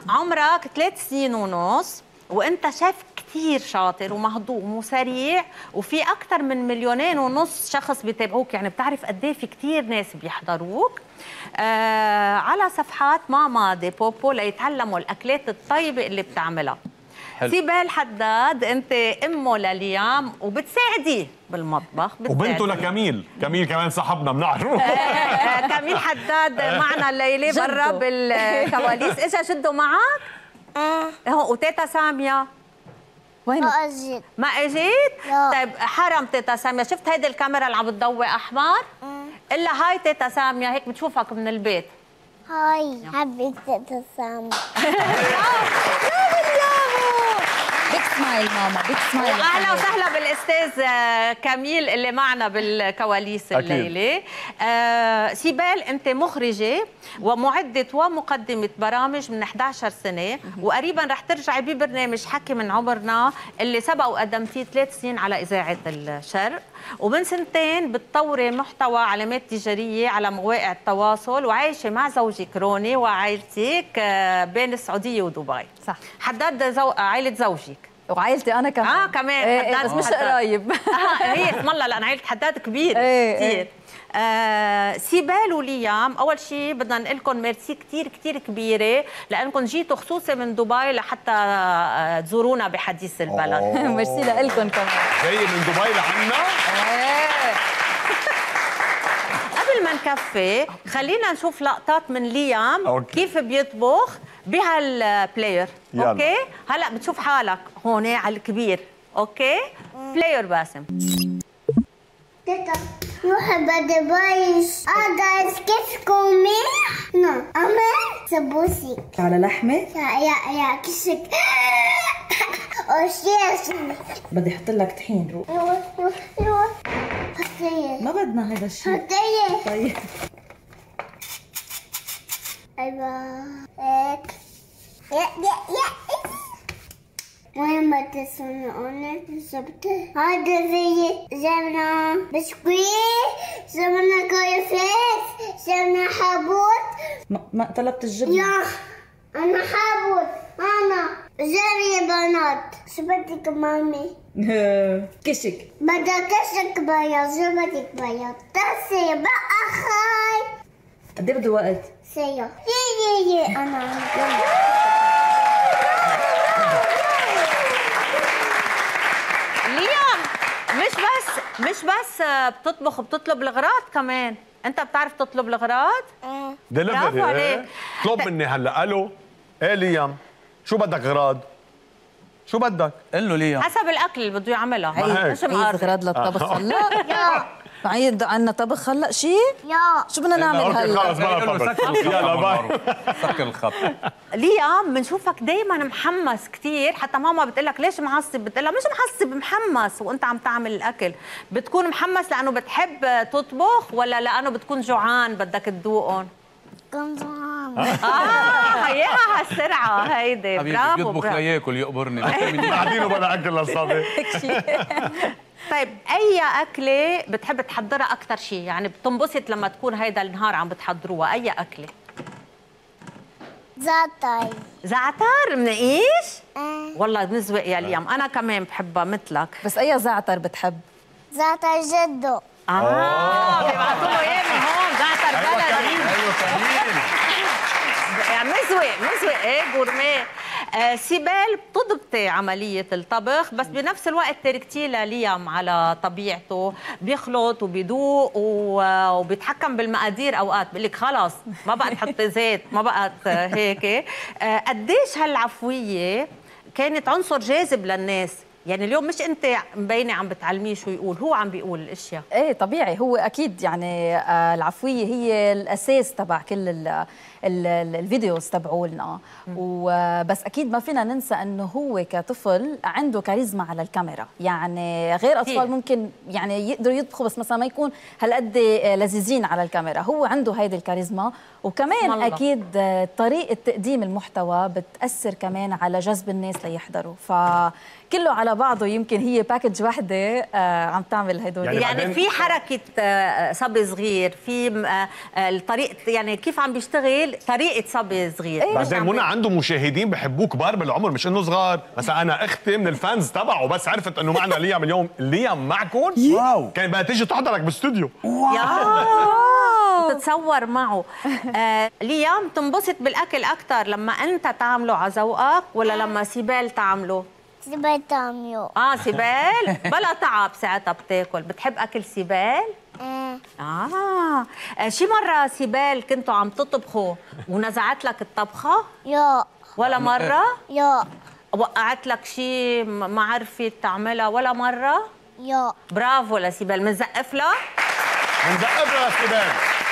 عمرك 3 سنين ونص وانت شايف كثير شاطر ومهضوم وسريع، وفي اكثر من 1.5 مليون شخص بيتابعوك، يعني بتعرف قد ايه في كثير ناس بيحضروك على صفحات ماما دي بوبو ليتعلموا الاكلات الطيبه اللي بتعملها. سيبال حداد انت امه لليام وبتساعديه بالمطبخ، وبنته لكميل، كميل كمان صاحبنا بنعرفه. كميل حداد معنا الليله برا بالكواليس. اجا جده معك؟ وتيتا ساميه وين؟ ما اجيت. ما اجيت؟ لا. طيب حرم تيتا ساميه، شفت هيدي الكاميرا اللي عم بتضوي احمر؟ الا هاي تيتا ساميه هيك بتشوفك من البيت. هاي حبيت تتسامح. بيك سمايل ماما، بيك سمايل. اهلا وسهلا بالاستاذ كميل اللي معنا بالكواليس الليله. سيبال انت مخرجه ومعده ومقدمه برامج من 11 سنه، وقريبا رح ترجعي ببرنامج حكي من عمرنا اللي سبق وقدمتيه 3 سنين على اذاعه الشرق، ومن 2 سنين بتطوري محتوى علامات تجاريه على مواقع التواصل، وعايشه مع زوجك روني وعائلتك بين السعوديه ودبي. صح. حداد عائله زوجك وعائلتي انا كمان. كمان إيه بس مش قرايب. هي اسم الله لان عائله حداد كبير كثير. سيبال وليام، اول شيء بدنا نقول لكم ميرسي كثير كثير كبيره لانكم جيتوا خصوصي من دبي لحتى تزورونا بحديث البلد. ميرسي لكم كمان. جاي من دبي لعنا. قبل ما نكفي خلينا نشوف لقطات من ليام كيف بيطبخ بهالبلاير. اوكي هلا بتشوف حالك هون على الكبير. اوكي بلاير باسم. تيتا روح بدبي. جايز كيفكم منيح؟ نعم أما سبوسك على لحمة؟ يا كشك. أوشيش بدي احط لك طحين. روح حطيه. ما بدنا هذا الشيء. حطيه. طيب أيوة هيك. يا وين ما تصنعونه بالضبط. هذا زي جبنة بسكويت، جبنة كورنفليكس، جبنة حبوط. ما طلبت الجبنة. يا أنا حبوط. أنا جري بنات. شو بدك مامي؟ كشك. بدك كشك بياض. شو بدك بياض؟ تسي بقى خاي. قد ايه بده وقت؟ سيا يي أنا ليام مش بس بتطبخ وبتطلب الغراض كمان، انت بتعرف تطلب الغراض؟ دليفري. عليك. اطلب مني هلا. الو ايه ليام شو بدك غراض؟ شو بدك؟ قل له ليام حسب الاكل اللي بده يعملها. هي مش مقارنة. غراض للطبخ هلا؟ يا بعيد عنا طبخ هلا شيء؟ يا شو بدنا نعمل هلا؟ خلص يلا باي. سكر الخط. ليام بنشوفك دايما محمس كثير، حتى ماما بتقول لك ليش معصب؟ بتقول لها مش محصب محمس وانت عم تعمل الاكل. بتكون محمس لانه بتحب تطبخ ولا لانه بتكون جوعان بدك تذوقهم؟ كنت عام. هيها هالسرعه هيدي. برافو بيطبخ لياكل يقبرني. قاعدين وبلا اكل للصبي. طيب اي اكله بتحب تحضرها اكثر شيء؟ يعني بتنبسط لما تكون هيدا النهار عم بتحضروها، اي اكله؟ زعتر. زعتر منقيش؟ والله بنزوق يا ليام، انا كمان بحبها مثلك. بس اي زعتر بتحب؟ زعتر جدو. بيبعثوا له اياه من هون زعتر بلدي. ايوه كريم. يعني مزوق ايه جورميه. سيبال بتضبطي عملية الطبخ بس بنفس الوقت تركتيه لليام على طبيعته، بيخلط وبيدوق وبيتحكم بالمقادير. اوقات بقول لك خلص ما بقى تحطي زيت، ما بقى هيك. قديش هالعفوية كانت عنصر جاذب للناس؟ يعني اليوم مش انت مبينه عم بتعلميه شو يقول، هو عم بيقول الاشياء. ايه طبيعي، هو اكيد يعني العفويه هي الاساس تبع كل الفيديوز تبعولنا. وبس اكيد ما فينا ننسى انه هو كطفل عنده كاريزما على الكاميرا، يعني غير اطفال ممكن يعني يقدروا يطبخوا بس مثلا ما يكون هالقد لذيذين على الكاميرا، هو عنده هيدي الكاريزما. وكمان اكيد طريقه تقديم المحتوى بتاثر كمان على جذب الناس ليحضروا، فكله على بعضه يمكن هي باكج وحده عم تعمل هدول. يعني في حركه صبي صغير، في الطريقه يعني كيف عم بيشتغل صبي طريقه صبي صغير. بعدين منى عنده مشاهدين بحبوه كبار بالعمر مش انه صغار. مثلا انا اختي من الفانز تبعه بس عرفت انه معنا ليام اليوم. ليام معكم؟ واو. كان بدها تيجي تحضرك باستوديو. تتصور معه. ليام تنبسط بالاكل اكثر لما انت تعمله على ذوقك ولا لما سيبال تعمله؟ سيبال تعمله. سيبال بلا تعب ساعتها بتاكل. بتحب اكل سيبال؟ شي مرة سيبال كنتوا عم تطبخوا ونزعت لك الطبخة؟ يا ولا مرة؟ يا وقعت لك شي ما عرفت تعملها ولا مرة؟ يا برافو لسيبال، منزقف لها؟ منزقف لها سيبال.